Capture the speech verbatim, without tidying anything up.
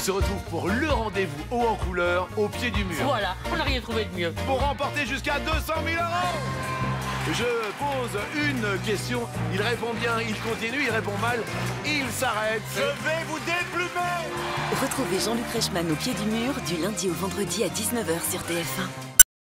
se retrouve pour le rendez-vous haut en couleur au pied du mur. Voilà, on n'a rien trouvé de mieux. Pour remporter jusqu'à deux cent mille euros. Je pose une question, il répond bien, il continue, il répond mal, il s'arrête. Je vais vous déplumer. Retrouvez Jean-Luc Reichmann au pied du mur du lundi au vendredi à dix-neuf heures sur T F un.